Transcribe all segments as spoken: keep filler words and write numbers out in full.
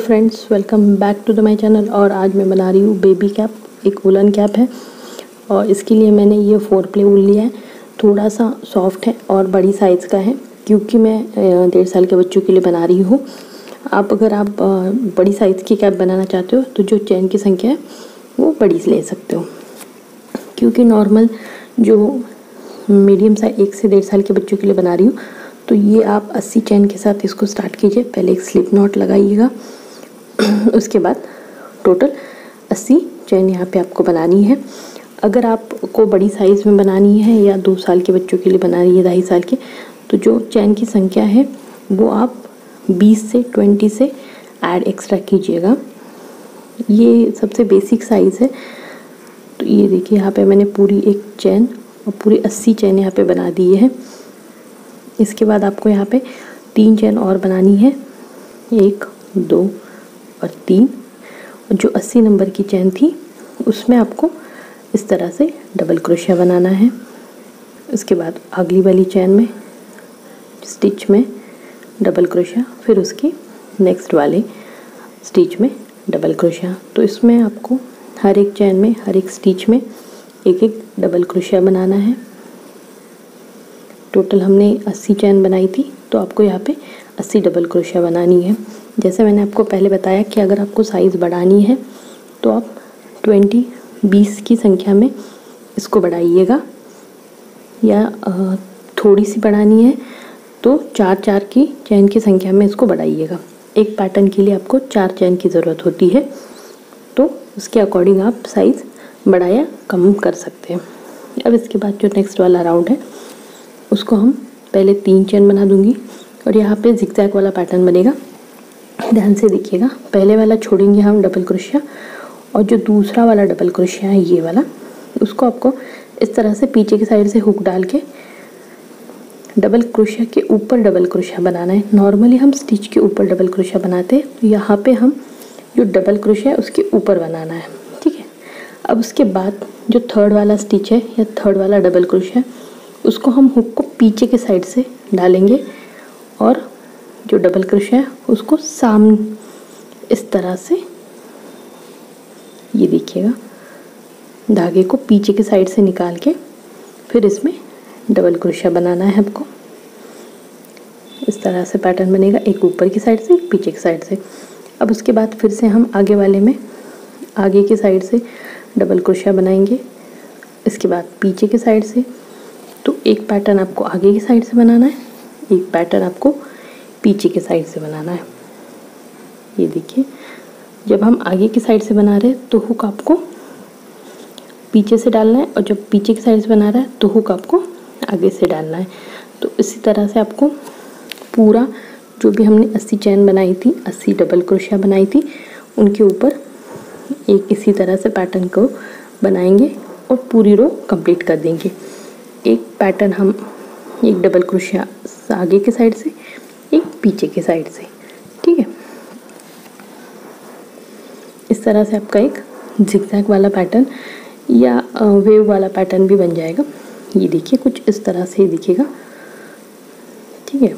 Friends, welcome back to the my channel. और आज मैं बना रही हूँ बेबी कैप। एक वुलन कैप है और इसके लिए मैंने ये फोर प्ले वूल लिया है। थोड़ा सा सॉफ्ट है और बड़ी साइज़ का है क्योंकि मैं डेढ़ साल के बच्चों के लिए बना रही हूँ। आप अगर आप बड़ी साइज़ की कैप बनाना चाहते हो तो जो चैन की संख्या है वो बड़ी ले सकते हो, क्योंकि नॉर्मल जो मीडियम साइज एक से डेढ़ साल के बच्चों के लिए बना रही हूँ तो ये आप अस्सी चैन के साथ इसको स्टार्ट कीजिए। पहले एक स्लिप नॉट लगाइएगा, उसके बाद टोटल अस्सी चैन यहाँ पे आपको बनानी है। अगर आपको बड़ी साइज़ में बनानी है या दो साल के बच्चों के लिए बना रही है, ढाई साल के, तो जो चैन की संख्या है वो आप बीस से बीस से ऐड एक्स्ट्रा कीजिएगा। ये सबसे बेसिक साइज़ है। तो ये देखिए यहाँ पे मैंने पूरी एक चैन और पूरी अस्सी चैन यहाँ पे बना दी है। इसके बाद आपको यहाँ पे तीन चैन और बनानी है, एक, दो और तीन। और जो अस्सी नंबर की चैन थी उसमें आपको इस तरह से डबल क्रोशिया बनाना है। उसके बाद अगली वाली चैन में स्टिच में डबल क्रोशिया, फिर उसकी नेक्स्ट वाले स्टिच में डबल क्रोशिया। तो इसमें आपको हर एक चैन में, हर एक स्टिच में एक एक डबल क्रोशिया बनाना है। टोटल हमने अस्सी चैन बनाई थी तो आपको यहाँ पे अस्सी डबल क्रोशिया बनानी है। जैसे मैंने आपको पहले बताया कि अगर आपको साइज़ बढ़ानी है तो आप ट्वेंटी बीस की संख्या में इसको बढ़ाइएगा, या थोड़ी सी बढ़ानी है तो चार चार की चैन की संख्या में इसको बढ़ाइएगा। एक पैटर्न के लिए आपको चार चैन की ज़रूरत होती है, तो उसके अकॉर्डिंग आप साइज़ बढ़ाया कम कर सकते हैं। अब इसके बाद जो नेक्स्ट वाला राउंड है उसको हम पहले तीन चैन बना दूंगी और यहाँ पे जिगजैग वाला पैटर्न बनेगा। ध्यान से देखिएगा, पहले वाला छोड़ेंगे हम डबल क्रोशिया और जो दूसरा वाला डबल क्रोशिया है ये वाला, उसको आपको इस तरह से पीछे की साइड से हुक डाल के डबल क्रोशिया के ऊपर डबल क्रोशिया बनाना है। नॉर्मली हम स्टिच के ऊपर डबल क्रोशिया बनाते हैं, तो यहाँ पे हम जो डबल क्रोशिया है उसके ऊपर बनाना है, ठीक है। अब उसके बाद जो थर्ड वाला स्टिच है या थर्ड वाला डबल क्रोशिया, उसको हम हुक को पीछे के साइड से डालेंगे और जो डबल क्रोशिया है उसको सामने इस तरह से, ये देखिएगा, धागे को पीछे के साइड से निकाल के फिर इसमें डबल क्रोशिया बनाना है आपको। इस तरह से पैटर्न बनेगा, एक ऊपर की साइड से, एक पीछे की साइड से। अब उसके बाद फिर से हम आगे वाले में आगे की साइड से डबल क्रोशिया बनाएंगे। इसके बाद पीछे की साइड से, तो एक पैटर्न आपको आगे की साइड से बनाना है, एक पैटर्न आपको पीछे की साइड से बनाना है। ये देखिए, जब हम आगे की साइड से बना रहे हैं तो हुक आपको पीछे से डालना है, और जब पीछे की साइड से बना रहा है तो हुक आपको आगे से डालना है। तो इसी तरह से आपको पूरा जो भी हमने अस्सी चैन बनाई थी, अस्सी डबल क्रोशिया बनाई थी, उनके ऊपर एक इसी तरह से पैटर्न को बनाएंगे और पूरी रो कंप्लीट कर देंगे। एक पैटर्न हम एक डबल क्रोशिया आगे के साइड से, एक पीछे के साइड से, ठीक है। इस तरह से आपका एक जिगजैग वाला पैटर्न या वेव वाला पैटर्न भी बन जाएगा। ये देखिए, कुछ इस तरह से ही दिखेगा, ठीक है।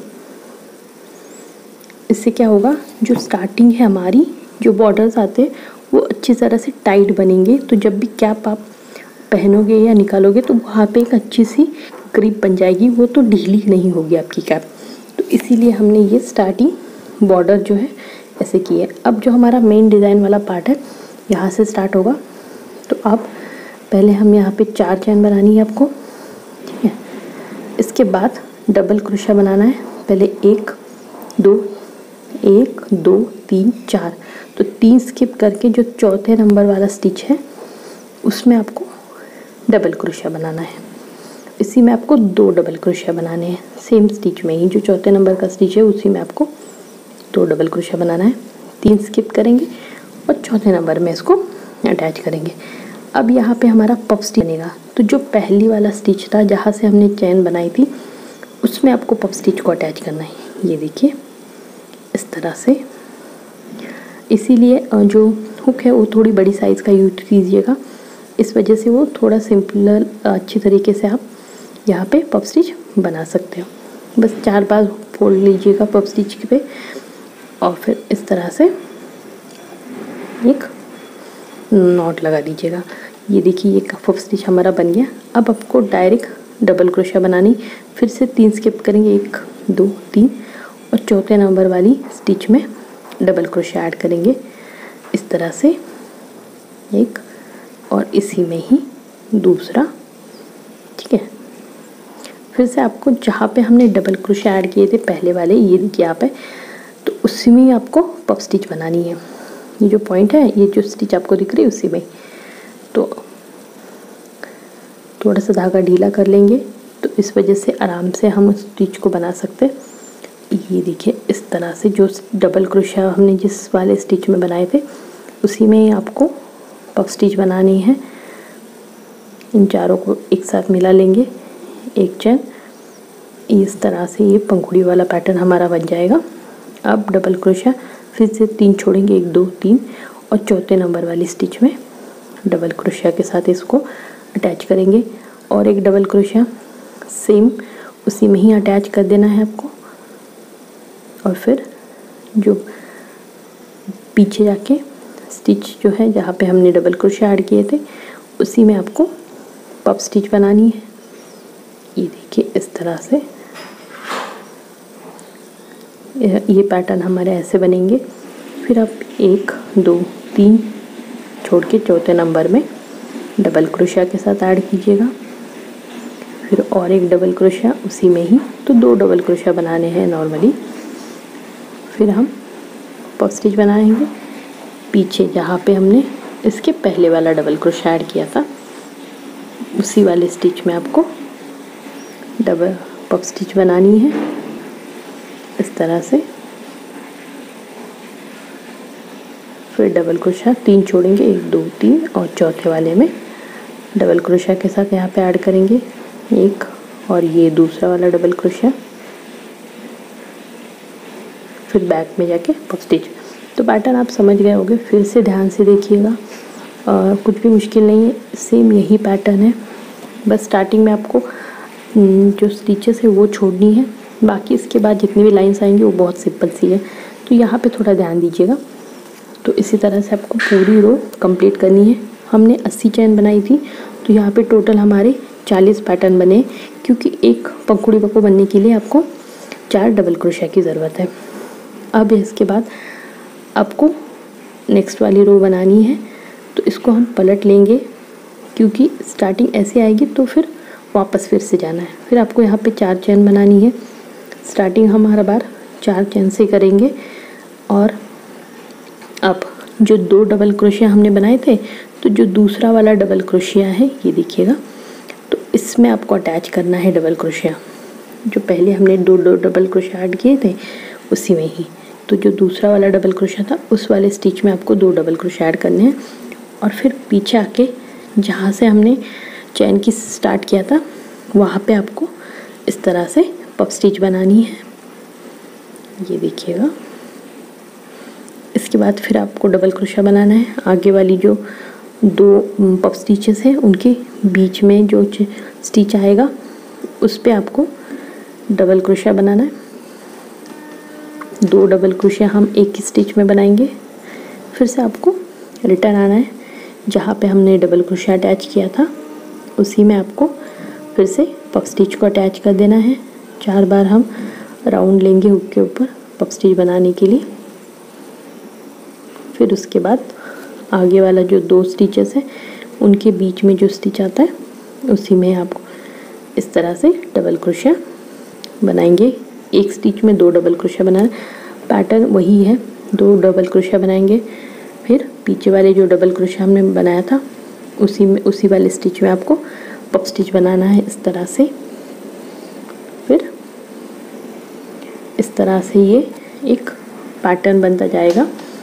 इससे क्या होगा, जो स्टार्टिंग है हमारी, जो बॉर्डर्स आते हैं वो अच्छी तरह से टाइट बनेंगे, तो जब भी कैप आप पहनोगे या निकालोगे तो वहाँ पे एक अच्छी सी ग्रिप बन जाएगी, वो तो ढीली नहीं होगी आपकी कैप। तो इसीलिए हमने ये स्टार्टिंग बॉर्डर जो है ऐसे की है। अब जो हमारा मेन डिज़ाइन वाला पार्ट है यहाँ से स्टार्ट होगा। तो आप पहले हम यहाँ पे चार चैन बनानी है आपको, ठीक है। इसके बाद डबल क्रोशिया बनाना है, पहले एक, दो, एक, दो, तीन, चार। तो तीन स्किप करके जो चौथे नंबर वाला स्टिच है उसमें आपको डबल क्रोशिया बनाना है। इसी में आपको दो डबल क्रोशिया बनाने हैं, सेम स्टिच में ही, जो चौथे नंबर का स्टिच है उसी में आपको दो डबल क्रोशिया बनाना है। तीन स्किप करेंगे और चौथे नंबर में इसको अटैच करेंगे। अब यहाँ पे हमारा पफ स्टिच बनेगा। तो जो पहली वाला स्टिच था जहाँ से हमने चैन बनाई थी उसमें आपको पफ स्टिच को अटैच करना है। ये देखिए, इस तरह से। इसीलिए जो हुक है वो थोड़ी बड़ी साइज़ का यूज कीजिएगा, इस वजह से वो थोड़ा सिंपल अच्छी तरीके से आप यहाँ पे पफ स्टिच बना सकते हो। बस चार बार फोल्ड लीजिएगा पफ स्टिच पे और फिर इस तरह से एक नॉट लगा दीजिएगा। ये देखिए ये पफ स्टिच हमारा बन गया। अब आपको डायरेक्ट डबल क्रोशिया बनानी, फिर से तीन स्किप करेंगे, एक दो तीन, और चौथे नंबर वाली स्टिच में डबल क्रोशिया ऐड करेंगे इस तरह से एक, और इसी में ही दूसरा। ठीक है, फिर से आपको जहाँ पे हमने डबल क्रोशिया ऐड किए थे पहले वाले, ये देखिए यहाँ पे, तो उसी में ही आपको पफ स्टिच बनानी है। ये जो पॉइंट है, ये जो स्टिच आपको दिख रही है उसी में, तो थोड़ा सा धागा ढीला कर लेंगे, तो इस वजह से आराम से हम स्टिच को बना सकते हैं। ये देखिए इस तरह से जो डबल क्रोशिया हमने जिस वाले स्टिच में बनाए थे उसी में ही आपको पफ स्टिच बनानी है। इन चारों को एक साथ मिला लेंगे, एक चैन, इस तरह से ये पंखुड़ी वाला पैटर्न हमारा बन जाएगा। अब डबल क्रोशिया फिर से तीन छोड़ेंगे, एक दो तीन, और चौथे नंबर वाली स्टिच में डबल क्रोशिया के साथ इसको अटैच करेंगे, और एक डबल क्रोशिया सेम उसी में ही अटैच कर देना है आपको। और फिर जो पीछे जाके स्टिच जो है जहाँ पे हमने डबल क्रोशिया ऐड किए थे उसी में आपको पफ स्टिच बनानी है। ये देखिए इस तरह से ये पैटर्न हमारे ऐसे बनेंगे। फिर आप एक दो तीन छोड़ के चौथे नंबर में डबल क्रोशिया के साथ ऐड कीजिएगा, फिर और एक डबल क्रोशिया उसी में ही, तो दो डबल क्रोशिया बनाने हैं नॉर्मली। फिर हम पफ स्टिच बनाएंगे पीछे जहाँ पे हमने इसके पहले वाला डबल क्रोशिया ऐड किया था उसी वाले स्टिच में आपको डबल पफ स्टिच बनानी है इस तरह से। फिर डबल क्रोशिया तीन छोड़ेंगे, एक दो तीन, और चौथे वाले में डबल क्रोशिया के साथ यहाँ पे ऐड करेंगे एक, और ये दूसरा वाला डबल क्रोशिया, फिर बैक में जाके पफ स्टिच। तो पैटर्न आप समझ गए होंगे, फिर से ध्यान से देखिएगा, कुछ भी मुश्किल नहीं है, सेम यही पैटर्न है। बस स्टार्टिंग में आपको जो स्टिचेस है वो छोड़नी है, बाकी इसके बाद जितनी भी लाइंस आएंगी वो बहुत सिंपल सी है, तो यहाँ पे थोड़ा ध्यान दीजिएगा। तो इसी तरह से आपको पूरी रो कंप्लीट करनी है। हमने अस्सी चैन बनाई थी, तो यहाँ पे टोटल हमारे चालीस पैटर्न बने, क्योंकि एक पंखुड़ी बको बनने के लिए आपको चार डबल क्रोशिया की ज़रूरत है। अब इसके बाद आपको नेक्स्ट वाली रो बनानी है, तो इसको हम पलट लेंगे, क्योंकि स्टार्टिंग ऐसे आएगी तो फिर वापस फिर से जाना है। फिर आपको यहाँ पे चार चैन बनानी है, स्टार्टिंग हम हर बार चार चैन से करेंगे। और अब जो दो डबल क्रोशिया हमने बनाए थे, तो जो दूसरा वाला डबल क्रोशिया है ये देखिएगा, तो इसमें आपको अटैच करना है डबल क्रोशिया। जो पहले हमने दो दो डबल क्रोशिया ऐड किए थे उसी में ही, तो जो दूसरा वाला डबल क्रोशिया था उस वाले स्टिच में आपको दो डबल क्रोशिया ऐड करने हैं, और फिर पीछे आके जहाँ से हमने चैन की स्टार्ट किया था वहाँ पे आपको इस तरह से पफ स्टिच बनानी है। ये देखिएगा, इसके बाद फिर आपको डबल क्रोशिया बनाना है। आगे वाली जो दो पफ स्टिचेस हैं उनके बीच में जो स्टिच आएगा उस पे आपको डबल क्रोशिया बनाना है। दो डबल क्रोशिया हम एक ही स्टिच में बनाएंगे। फिर से आपको रिटर्न आना है, जहाँ पे हमने डबल क्रोशिया अटैच किया था उसी में आपको फिर से पफ स्टिच को अटैच कर देना है। चार बार हम राउंड लेंगे हुक के ऊपर पफ स्टिच बनाने के लिए। फिर उसके बाद आगे वाला जो दो स्टिचेस है उनके बीच में जो स्टिच आता है उसी में आपको इस तरह से डबल क्रोशिया बनाएंगे। एक स्टिच में दो डबल क्रोशिया बनाना, पैटर्न वही है, दो डबल क्रोशिया बनाएंगे। फिर पीछे वाले जो डबल क्रोशिया हमने बनाया था उसी में उसी वाले स्टिच में आपको पफ स्टिच बनाना है इस तरह से। फिर इस तरह से ये एक पैटर्न बनता जाएगा,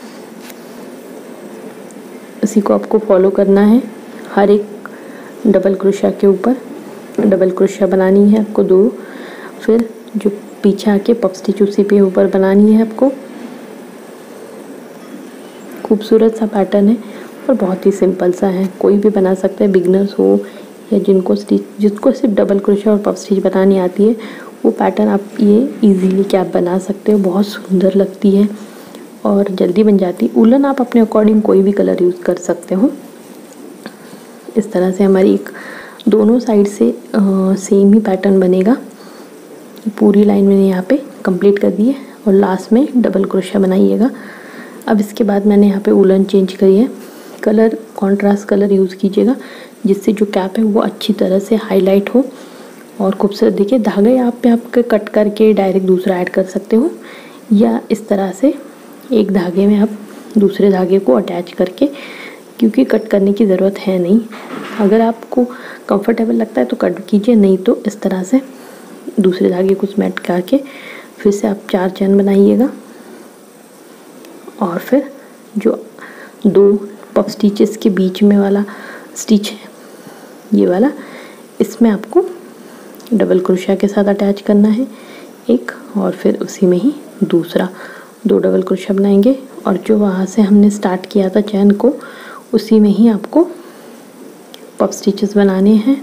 इसी को आपको फॉलो करना है। हर एक डबल क्रोशिया के ऊपर डबल क्रोशिया बनानी है आपको दो, फिर जो पीछे आके पफ स्टिच उसी पे ऊपर बनानी है आपको। खूबसूरत सा पैटर्न है और बहुत ही सिंपल सा है, कोई भी बना सकता है, बिगनर्स हो या जिनको स्टिच जिसको सिर्फ डबल क्रोशिया और पफ स्टिच बनानी आती है वो पैटर्न आप ये इजीली कैप बना सकते हो। बहुत सुंदर लगती है और जल्दी बन जाती। उलन आप अपने अकॉर्डिंग कोई भी कलर यूज़ कर सकते हो। इस तरह से हमारी एक दोनों साइड से सेम ही पैटर्न बनेगा। पूरी लाइन मैंने यहाँ पे कंप्लीट कर दी है और लास्ट में डबल क्रोशिया बनाइएगा। अब इसके बाद मैंने यहाँ पे उलन चेंज करी है। कलर कॉन्ट्रास्ट कलर यूज़ कीजिएगा जिससे जो कैप है वो अच्छी तरह से हाईलाइट हो और खूबसूरत दिखे। धागा यहाँ पे आपके कट करके डायरेक्ट दूसरा ऐड कर सकते हो या इस तरह से एक धागे में आप दूसरे धागे को अटैच करके, क्योंकि कट करने की ज़रूरत है नहीं। अगर आपको कंफर्टेबल लगता है तो कट कीजिए, नहीं तो इस तरह से दूसरे धागे को स्मेट करके फिर से आप चार चैन बनाइएगा। और फिर जो दो पफ स्टिचेस के बीच में वाला स्टिच है ये वाला, इसमें आपको डबल क्रोशिया के साथ अटैच करना है एक, और फिर उसी में ही दूसरा दो डबल क्रोशिया बनाएंगे। और जो वहाँ से हमने स्टार्ट किया था चैन को, उसी में ही आपको पफ स्टिचेस बनाने हैं।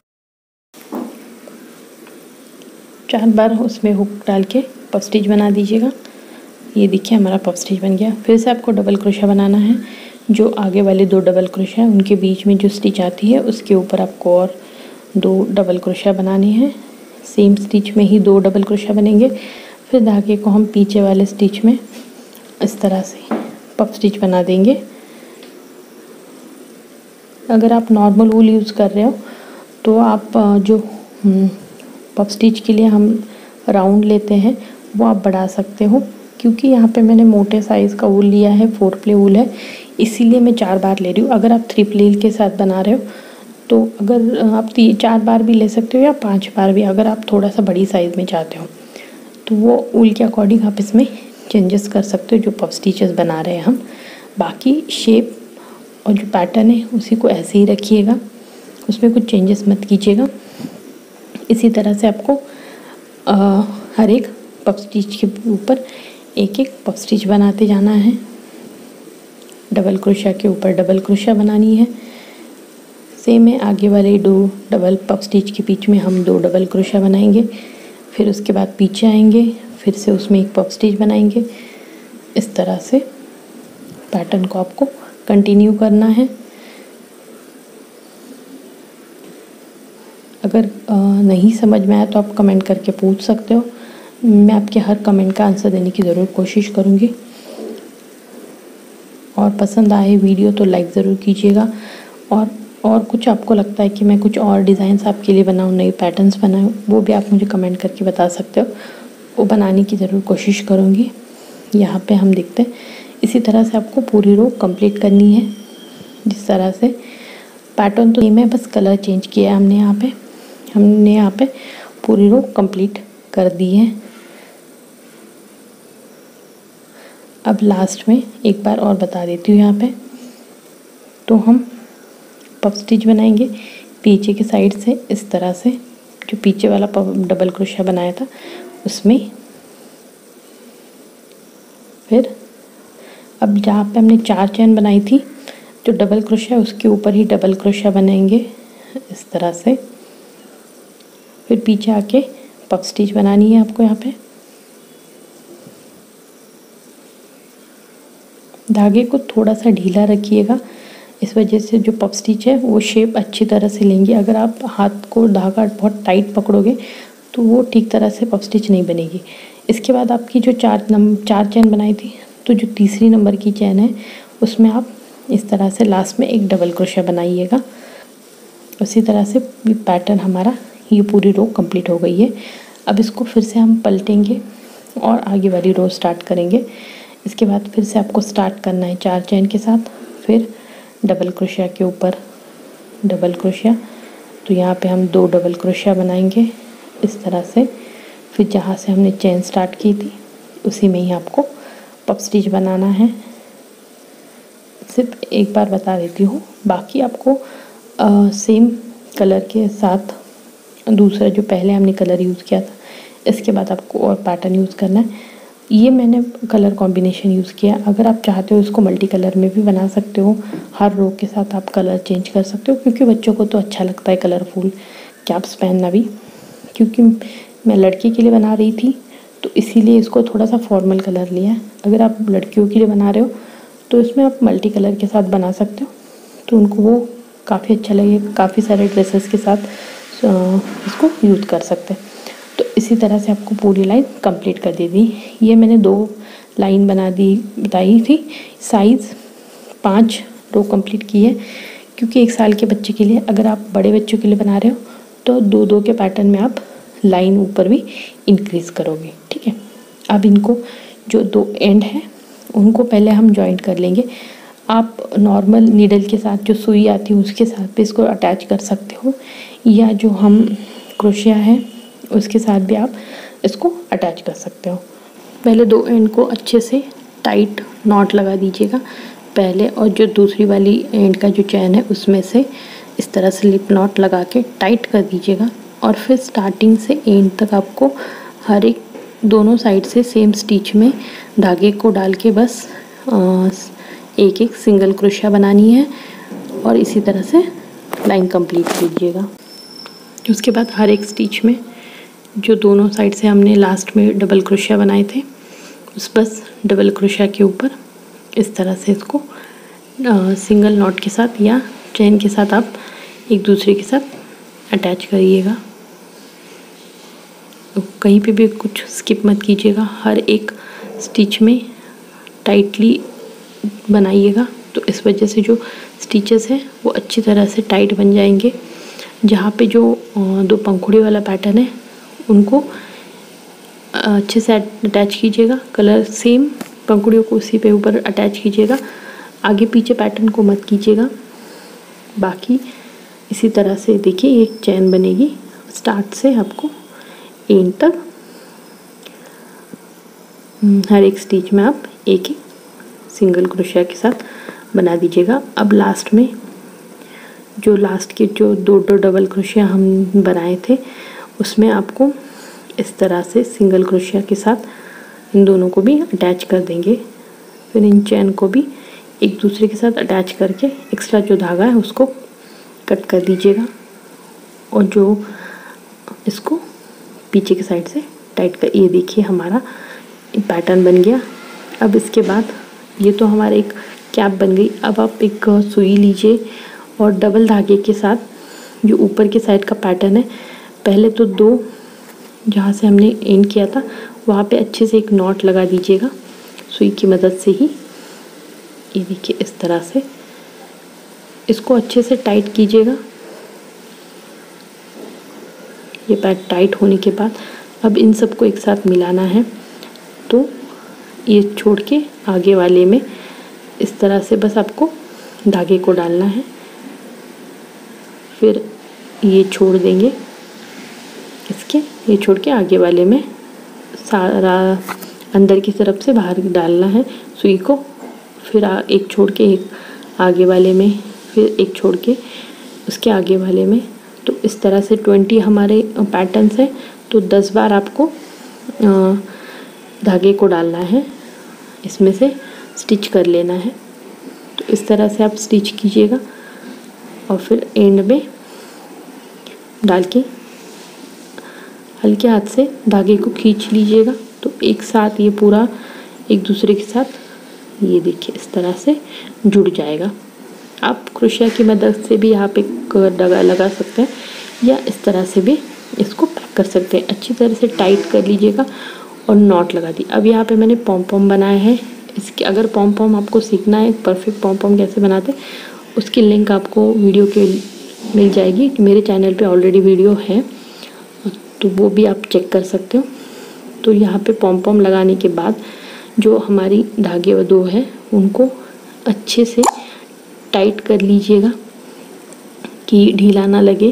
चार बार उसमें हुक डाल के पफ स्टिच बना दीजिएगा। ये देखिए हमारा पफ स्टिच बन गया। फिर से आपको डबल क्रोशिया बनाना है। जो आगे वाले दो डबल क्रोशिया है उनके बीच में जो स्टिच आती है उसके ऊपर आपको और दो डबल क्रोशिया बनानी है। सेम स्टिच में ही दो डबल क्रोशिया बनेंगे। फिर धागे को हम पीछे वाले स्टिच में इस तरह से पफ स्टिच बना देंगे। अगर आप नॉर्मल वूल यूज़ कर रहे हो तो आप जो पफ स्टिच के लिए हम राउंड लेते हैं वो आप बढ़ा सकते हो, क्योंकि यहाँ पे मैंने मोटे साइज़ का वूल लिया है, फोर प्ले वूल है, इसीलिए मैं चार बार ले रही हूँ। अगर आप थ्री प्ले के साथ बना रहे हो तो अगर आप चार बार भी ले सकते हो या पांच बार भी, अगर आप थोड़ा सा बड़ी साइज़ में चाहते हो तो वो वूल के अकॉर्डिंग आप इसमें चेंजेस कर सकते हो जो पफ स्टिचेस बना रहे हैं हम। बाकी शेप और जो पैटर्न है उसी को ऐसे ही रखिएगा, उसमें कुछ चेंजेस मत कीजिएगा। इसी तरह से आपको आ, हर एक पफ स्टिच के ऊपर एक एक पफ स्टिच बनाते जाना है। डबल क्रोशिया के ऊपर डबल क्रोशिया बनानी है। सेम है, आगे वाले दो डबल पफ स्टिच के बीच में हम दो डबल क्रोशिया बनाएंगे। फिर उसके बाद पीछे आएंगे, फिर से उसमें एक पफ स्टिच बनाएंगे। इस तरह से पैटर्न को आपको कंटिन्यू करना है। अगर नहीं समझ में आया तो आप कमेंट करके पूछ सकते हो, मैं आपके हर कमेंट का आंसर देने की ज़रूर कोशिश करूँगी। और पसंद आए वीडियो तो लाइक ज़रूर कीजिएगा। और और कुछ आपको लगता है कि मैं कुछ और डिज़ाइंस आपके लिए बनाऊँ, नए पैटर्न्स बनाऊँ, वो भी आप मुझे कमेंट करके बता सकते हो, वो बनाने की ज़रूर कोशिश करूँगी। यहाँ पे हम देखते हैं इसी तरह से आपको पूरी रो कंप्लीट करनी है। जिस तरह से पैटर्न तो सेम है, बस कलर चेंज किया है हमने। यहाँ पे हमने यहाँ पे पूरी रो कंप्लीट कर दी है। अब लास्ट में एक बार और बता देती हूँ। यहाँ पे तो हम पफ स्टिच बनाएंगे पीछे की साइड से, इस तरह से जो पीछे वाला डबल क्रोशिया बनाया था उसमें। फिर अब जहाँ पे हमने चार चैन बनाई थी, जो डबल क्रोशिया उसके ऊपर ही डबल क्रोशिया बनाएंगे इस तरह से। फिर पीछे आके पफ स्टिच बनानी है आपको। यहाँ पे धागे को थोड़ा सा ढीला रखिएगा, इस वजह से जो पफ स्टिच है वो शेप अच्छी तरह से लेंगी। अगर आप हाथ को धागा बहुत टाइट पकड़ोगे तो वो ठीक तरह से पफ स्टिच नहीं बनेगी। इसके बाद आपकी जो चार नंबर चार चैन बनाई थी, तो जो तीसरी नंबर की चैन है उसमें आप इस तरह से लास्ट में एक डबल क्रोशिया बनाइएगा। उसी तरह से ये पैटर्न हमारा ये पूरी रो कंप्लीट हो गई है। अब इसको फिर से हम पलटेंगे और आगे वाली रो स्टार्ट करेंगे। इसके बाद फिर से आपको स्टार्ट करना है चार चैन के साथ, फिर डबल क्रोशिया के ऊपर डबल क्रोशिया। तो यहाँ पे हम दो डबल क्रोशिया बनाएंगे इस तरह से। फिर जहाँ से हमने चैन स्टार्ट की थी उसी में ही आपको पफ स्टिच बनाना है। सिर्फ एक बार बता देती हूँ, बाकी आपको आ, सेम कलर के साथ दूसरा जो पहले हमने कलर यूज़ किया था, इसके बाद आपको और पैटर्न यूज़ करना है। ये मैंने कलर कॉम्बिनेशन यूज़ किया। अगर आप चाहते हो इसको मल्टी कलर में भी बना सकते हो, हर रो के साथ आप कलर चेंज कर सकते हो, क्योंकि बच्चों को तो अच्छा लगता है कलरफुल कैप्स पहनना भी। क्योंकि मैं लड़की के लिए बना रही थी तो इसीलिए इसको थोड़ा सा फॉर्मल कलर लिया है। अगर आप लड़कियों के लिए बना रहे हो तो इसमें आप मल्टी कलर के साथ बना सकते हो, तो उनको वो काफ़ी अच्छा लगेगा, काफ़ी सारे ड्रेसेस के साथ इसको यूज़ कर सकते हैं। तो इसी तरह से आपको पूरी लाइन कंप्लीट कर दी थी। ये मैंने दो लाइन बना दी बताई थी। साइज़ पाँच रो कंप्लीट की है, क्योंकि एक साल के बच्चे के लिए, अगर आप बड़े बच्चों के लिए बना रहे हो तो दो दो के पैटर्न में आप लाइन ऊपर भी इंक्रीज़ करोगे। ठीक है, अब इनको जो दो एंड है उनको पहले हम जॉइंट कर लेंगे। आप नॉर्मल नीडल के साथ जो सुई आती है उसके साथ भी इसको अटैच कर सकते हो, या जो हम क्रोशिया है उसके साथ भी आप इसको अटैच कर सकते हो। पहले दो एंड को अच्छे से टाइट नॉट लगा दीजिएगा पहले, और जो दूसरी वाली एंड का जो चैन है उसमें से इस तरह से लिप नॉट लगा के टाइट कर दीजिएगा। और फिर स्टार्टिंग से एंड तक आपको हर एक दोनों साइड से सेम स्टिच में धागे को डाल के बस एक एक सिंगल क्रोशिया बनानी है, और इसी तरह से लाइन कंप्लीट कीजिएगा। उसके बाद हर एक स्टिच में जो दोनों साइड से हमने लास्ट में डबल क्रोशिया बनाए थे, उस बस डबल क्रोशिया के ऊपर इस तरह से इसको आ, सिंगल नॉट के साथ या चेन के साथ आप एक दूसरे के साथ अटैच करिएगा। तो कहीं पे भी कुछ स्किप मत कीजिएगा, हर एक स्टिच में टाइटली बनाइएगा, तो इस वजह से जो स्टिचेस हैं वो अच्छी तरह से टाइट बन जाएंगे। जहाँ पे जो दो पंखुड़ी वाला पैटर्न है उनको अच्छे से अटैच कीजिएगा, कलर सेम पंखुड़ियों को उसी पे ऊपर अटैच कीजिएगा, आगे पीछे पैटर्न को मत कीजिएगा। बाकी इसी तरह से देखिए एक चैन बनेगी स्टार्ट से आपको एंड तक, हर एक स्टिच में आप एक एक सिंगल क्रोशिया के साथ बना दीजिएगा। अब लास्ट में जो लास्ट के जो दो दो डबल क्रोशिया हम बनाए थे उसमें आपको इस तरह से सिंगल क्रोशिया के साथ इन दोनों को भी अटैच कर देंगे। फिर इन चैन को भी एक दूसरे के साथ अटैच करके एक्स्ट्रा जो धागा है उसको कट कर दीजिएगा, और जो इसको पीछे की साइड से टाइट कर, ये देखिए हमारा पैटर्न बन गया। अब इसके बाद ये तो हमारा एक कैप बन गई। अब आप एक सुई लीजिए और डबल धागे के साथ जो ऊपर की साइड का पैटर्न है, पहले तो दो जहाँ से हमने एंड किया था वहाँ पे अच्छे से एक नॉट लगा दीजिएगा सुई की मदद से ही। ये देखिए इस तरह से इसको अच्छे से टाइट कीजिएगा। ये पैट टाइट होने के बाद अब इन सबको एक साथ मिलाना है, तो ये छोड़ के आगे वाले में इस तरह से बस आपको धागे को डालना है, फिर ये छोड़ देंगे इसके, ये छोड़ के आगे वाले में सारा अंदर की तरफ से बाहर डालना है सुई को, फिर एक छोड़ के एक आगे वाले में, फिर एक छोड़ के उसके आगे वाले में। तो इस तरह से ट्वेंटी हमारे पैटर्न्स हैं, तो दस बार आपको धागे को डालना है, इसमें से स्टिच कर लेना है। तो इस तरह से आप स्टिच कीजिएगा और फिर एंड में डाल के हल्के हाथ से धागे को खींच लीजिएगा, तो एक साथ ये पूरा एक दूसरे के साथ ये देखिए इस तरह से जुड़ जाएगा। आप क्रोशिया की मदद से भी यहाँ पे धागा लगा सकते हैं, या इस तरह से भी इसको पैक कर सकते हैं। अच्छी तरह से टाइट कर लीजिएगा और नॉट लगा दी। अब यहाँ पे मैंने पॉम पॉम बनाए हैं। इसके अगर पॉम पॉम आपको सीखना है परफेक्ट पॉम पॉम कैसे बनाते हैं, उसकी लिंक आपको वीडियो के मिल जाएगी। मेरे चैनल पे ऑलरेडी वीडियो है, तो वो भी आप चेक कर सकते हो। तो यहाँ पे पॉम पॉम लगाने के बाद जो हमारी धागे व दो है उनको अच्छे से टाइट कर लीजिएगा कि ढीला ना लगे।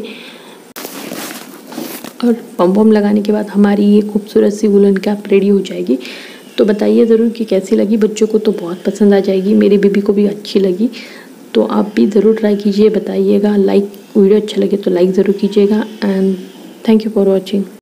और पॉम पॉम लगाने के बाद हमारी ये खूबसूरत सी वुलन कैप रेडी हो जाएगी। तो बताइए ज़रूर कि कैसी लगी। बच्चों को तो बहुत पसंद आ जाएगी, मेरी बेबी को भी अच्छी लगी। तो आप भी ज़रूर ट्राई कीजिए, बताइएगा। लाइक वीडियो अच्छा लगे तो लाइक ज़रूर कीजिएगा। And thank you for watching.